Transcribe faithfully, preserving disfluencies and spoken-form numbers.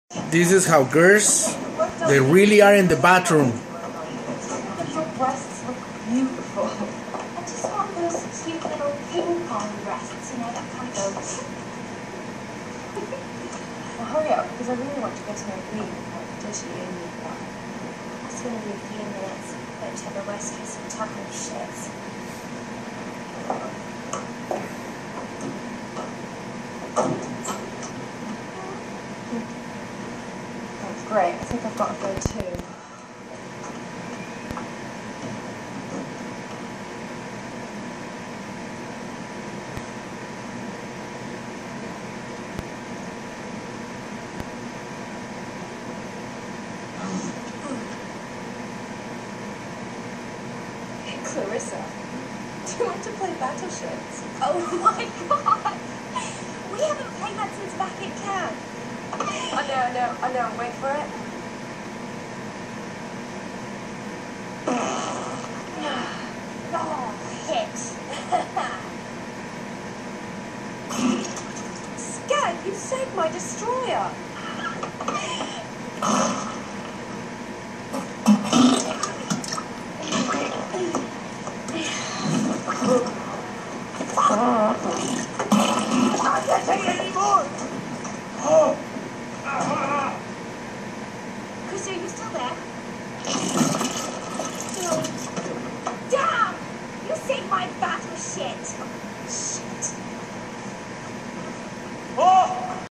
This is how girls, they really are in the bathroom. Your breasts look beautiful. I just want those cute little ping pong breasts, you know, that kind of go. Well, hurry up, because I really want to go to my room without dishing in with that. It's going to be a few minutes. Better to have a rest for some taco shits. Great, I think I've got to go too. Hey, Clarissa, do you want to play battleships? Oh my god! We haven't played that since back at camp. I know, I know, I know. Wait for it. Oh, hit. Skag, you saved my destroyer. I can't take it anymore. Oh. Chris, are you still there?